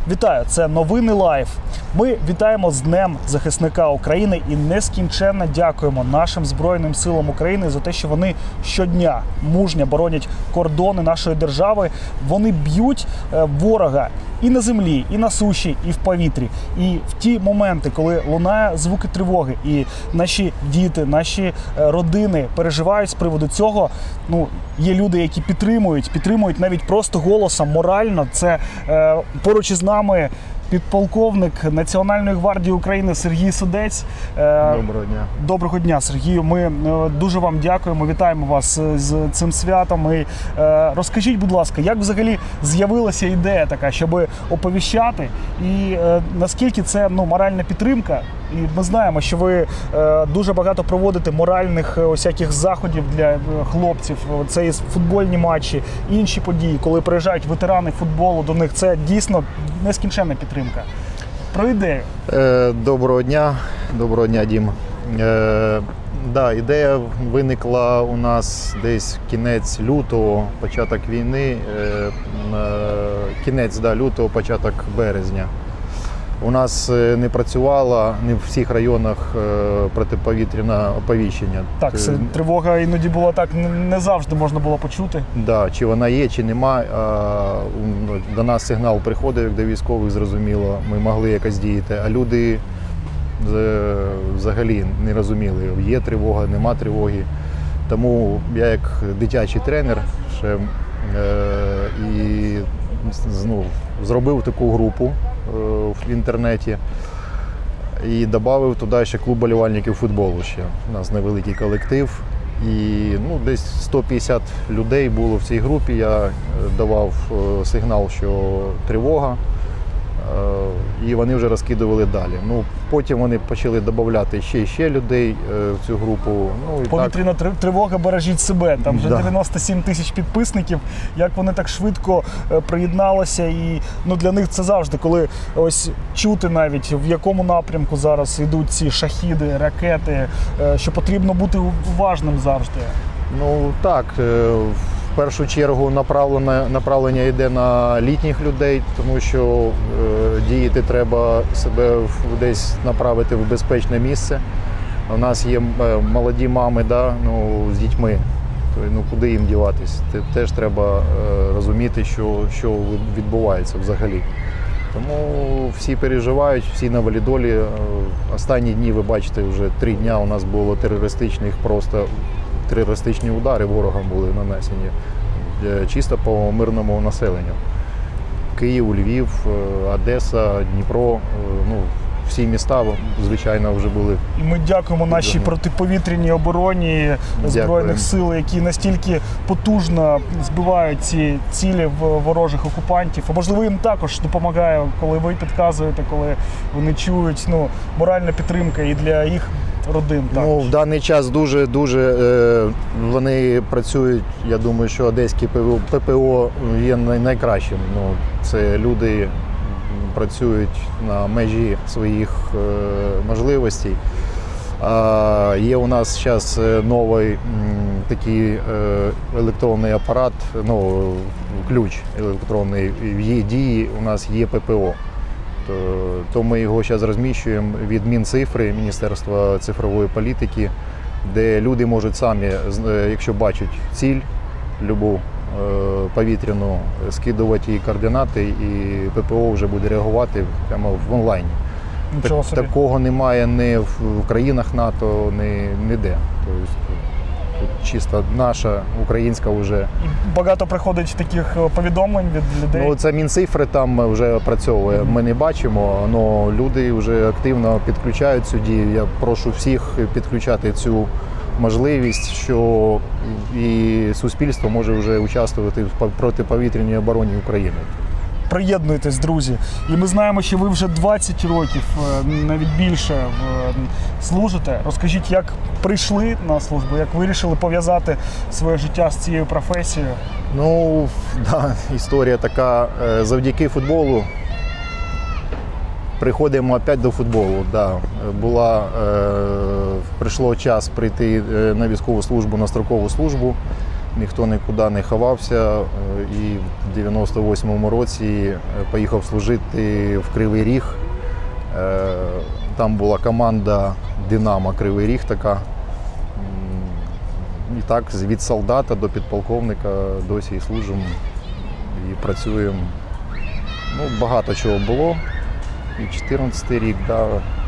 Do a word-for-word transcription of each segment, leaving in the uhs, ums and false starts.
Вітаю, це новини Лайв. Ми вітаємо з Днем захисника України і нескінченно дякуємо нашим Збройним силам України за те, що вони щодня мужньо боронять кордони нашої держави. Вони б'ють ворога і на землі, і на суші, і в повітрі. І в ті моменти, коли лунає звуки тривоги, і наші діти, наші родини переживають з приводу цього, ну, є люди, які підтримують, підтримують навіть просто голосом, морально. Це е, поруч із нами підполковник Національної гвардії України Сергій Судець. Доброго дня. Доброго дня, Сергію. Ми дуже вам дякуємо, вітаємо вас з цим святом. І розкажіть, будь ласка, як взагалі з'явилася ідея така, щоб оповіщати, і наскільки це ну, моральна підтримка? І ми знаємо, що ви е, дуже багато проводите моральних усяких заходів для хлопців. Це і футбольні матчі, інші події, коли приїжджають ветерани футболу до них. Це дійсно нескінченна підтримка. Про ідею. Е, доброго дня. Доброго дня, Дім. Е, да, ідея виникла у нас десь кінець лютого, початок війни, е, е, кінець да, лютого, початок березня. У нас не працювало не в всіх районах протиповітряне оповіщення. Так, це тривога іноді була так, не завжди можна було почути. Да, чи вона є, чи нема. До нас сигнал приходив, як до військових, зрозуміло, ми могли якось діяти, а люди взагалі не розуміли, є тривога, нема тривоги. Тому я як дитячий тренер ще, і ну, зробив таку групу в інтернеті і додав туди ще клуб болівальників футболу. Ще. У нас невеликий колектив. І ну, десь сто п'ятдесят людей було в цій групі. Я давав сигнал, що тривога, і вони вже розкидували далі. Ну, потім вони почали додавати ще і ще людей в цю групу. Ну, і повітряна так. тривога, бережіть себе. Там вже да. дев'яносто сім тисяч підписників. Як вони так швидко приєдналися. І ну, для них це завжди, коли ось чути навіть, в якому напрямку зараз йдуть ці шахіди, ракети, що потрібно бути уважним завжди. Ну так. В першу чергу направлення, направлення йде на літніх людей, тому що е, діяти треба себе десь направити в безпечне місце. У нас є молоді мами, да, ну, з дітьми, то, ну, куди їм діватись? Теж треба е, розуміти, що, що відбувається взагалі. Тому всі переживають, всі на валідолі. Останні дні, ви бачите, вже три дні у нас було терористичних просто терористичні удари ворогам були нанесені чисто по мирному населенню. Київ, Львів, Одеса, Дніпро, ну, всі міста, звичайно, вже були. І ми дякуємо нашій протиповітряній обороні Збройних сил, які настільки потужно збивають ці цілі ворожих окупантів. А можливо, їм також допомагає, коли ви підказуєте, коли вони чують, ну, моральна підтримка і для їх родин. Ну, в даний час дуже-дуже е, вони працюють, я думаю, що одеське ППО є найкращим. Ну, це люди працюють на межі своїх е, можливостей. А, є у нас зараз новий м, такий е, електронний апарат, ну, ключ електронний, в її дії у нас є ППО. То ми його зараз розміщуємо від Мінцифри, Міністерства цифрової політики, де люди можуть самі, якщо бачать ціль, любу повітряну, скидувати її координати, і ППО вже буде реагувати прямо в онлайні. Так, такого немає ні в країнах НАТО, ні ніде. Тобто, тут чисто наша, українська вже. Багато приходить таких повідомлень від людей? Ну, це Мінцифри там вже працьовує, ми не бачимо, але люди вже активно підключають цю дію. Я прошу всіх підключати цю можливість, що і суспільство може вже участвувати в протиповітряній обороні України. Приєднуйтесь, друзі. І ми знаємо, що ви вже двадцять років, навіть більше, служите. Розкажіть, як прийшли на службу, як вирішили пов'язати своє життя з цією професією? Ну, да, історія така. Завдяки футболу приходимо опять до футболу. Да. Була, е, прийшло час прийти на військову службу, на строкову службу. ніхто нікуди не ховався. І в дев'яносто восьмому році поїхав служити в Кривий Ріг. Там була команда «Динамо Кривий Ріг» така. І так, від солдата до підполковника досі і служимо, і працюємо. Ну, багато чого було. І чотирнадцятий рік, да,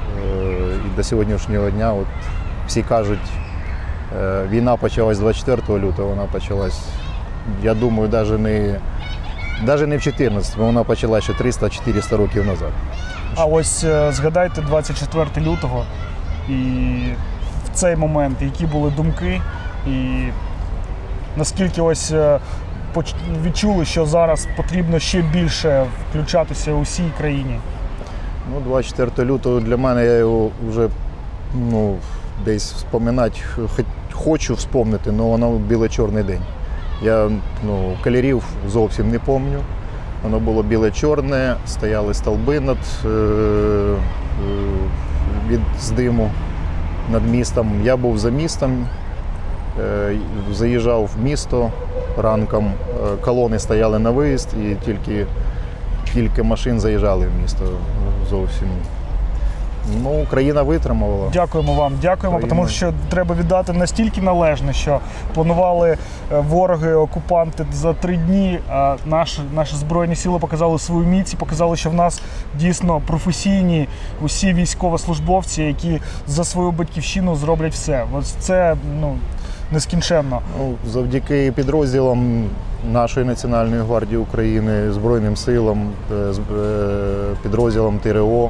і до сьогоднішнього дня. От всі кажуть, війна почалась двадцять четвертого лютого, вона почалась, я думаю, навіть не, навіть не в чотирнадцятому, вона почалась ще триста-чотириста років назад. А ось згадайте двадцять четвертого лютого і в цей момент, які були думки, і наскільки ось відчули, що зараз потрібно ще більше включатися у всій країні? Ну, двадцять четвертого лютого для мене, я його вже ну, десь вспоминати хочу вспомнити, але воно біло-чорний день. Я ну, кольорів зовсім не пам'ятаю. Воно було біле-чорне, стояли стовби над, е, е, від з диму над містом. Я був за містом, е, заїжджав в місто ранком, е, колони стояли на виїзд і тільки кілька машин заїжджали в місто зовсім. Ну, Україна витримувала. Дякуємо вам, дякуємо, Україна. тому що треба віддати настільки належне, що планували вороги, окупанти за три дні, а наші, наші Збройні сили показали свою міць і показали, що в нас дійсно професійні усі військовослужбовці, які за свою батьківщину зроблять все. Ось це, ну, нескінченно. Ну, завдяки підрозділам нашої Національної гвардії України, Збройним силам, підрозділам ТРО,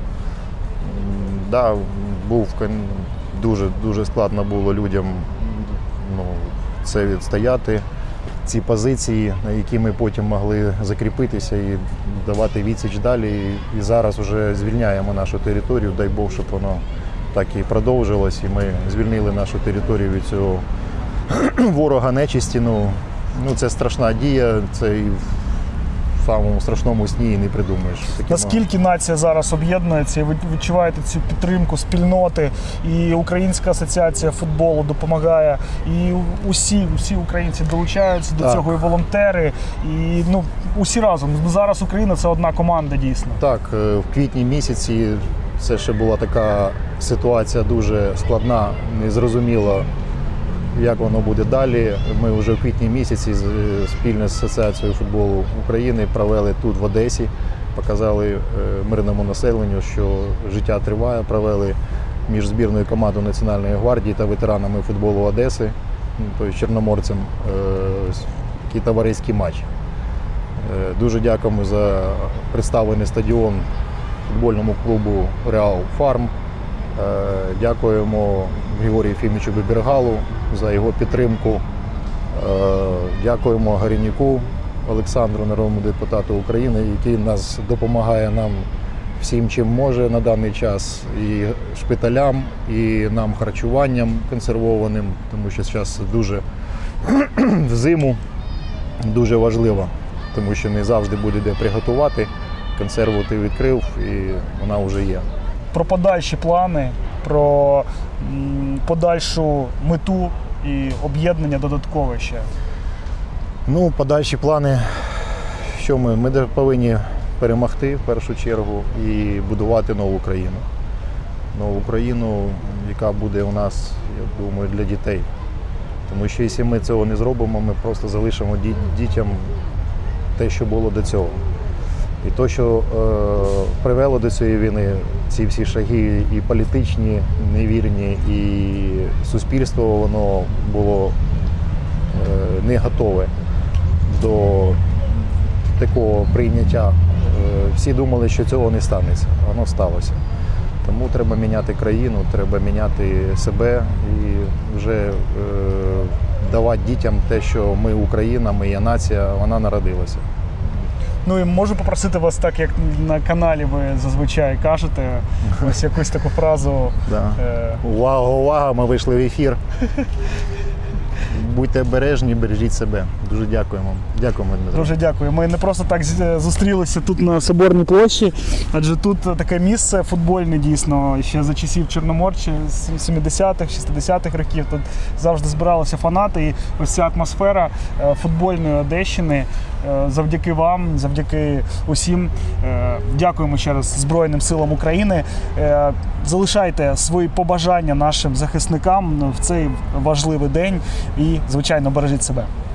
да, був дуже, дуже складно було людям ну, це відстояти, ці позиції, на які ми потім могли закріпитися і давати відсіч далі. І зараз вже звільняємо нашу територію, дай Бог, щоб воно так і продовжилось, і ми звільнили нашу територію від цього ворога нечисті. Ну, ну, це страшна дія, це і в самому страшному сні і не придумаєш. Наскільки нація зараз об'єднується, і ви відчуваєте цю підтримку спільноти, і Українська асоціація футболу допомагає, і усі, усі українці долучаються до так. цього, і волонтери, і ну, усі разом. Зараз Україна – це одна команда дійсно. Так, в квітні місяці це ще була така ситуація дуже складна, незрозуміла, як воно буде далі. Ми вже в квітні місяці спільно з Асоціацією футболу України провели тут в Одесі, показали мирному населенню, що життя триває, провели між збірною командою Національної гвардії та ветеранами футболу Одеси, тобто чорноморцем, такий товариський матч. Дуже дякуємо за представлений стадіон футбольному клубу «Реал Фарм». Дякуємо Григорію Єфімовичу Бебергалу за його підтримку. Дякуємо Горіняку Олександру, народному депутату України, який нас допомагає нам всім, чим може на даний час, і шпиталям, і нам харчуванням консервованим, тому що зараз дуже в зиму дуже важливо, тому що не завжди буде де приготувати. Консерву ти відкрив і вона вже є. Про подальші плани, про подальшу мету і об'єднання додаткове ще. Ну, подальші плани, що ми? Ми повинні перемогти в першу чергу і будувати нову країну. Нову країну, яка буде у нас, я думаю, для дітей. Тому що якщо ми цього не зробимо, ми просто залишимо дітям те, що було до цього. І те, що е, привело до цієї війни, ці всі шаги і політичні, невірні, і суспільство, воно було е, не готове до такого прийняття. Е, всі думали, що цього не станеться, воно сталося. Тому треба міняти країну, треба міняти себе і вже е, давати дітям те, що ми Україна, ми є нація, вона народилася. Ну і можу попросити вас, так як на каналі ви зазвичай кажете, ось якусь таку фразу. Да. Е... Увага, увага, ми вийшли в ефір. будьте обережні, бережіть себе. Дуже дякуємо. Дякуємо, Дмитро. Дуже дякую. Ми не просто так зустрілися тут на Соборній площі, адже тут таке місце футбольне дійсно, ще за часів Чорноморчі, сімдесятих, шістдесятих років. Тут завжди збиралися фанати, і ось ця атмосфера футбольної Одещини завдяки вам, завдяки усім. Дякуємо ще раз Збройним силам України. Залишайте свої побажання нашим захисникам в цей важливий день і, звичайно, бережіть себе.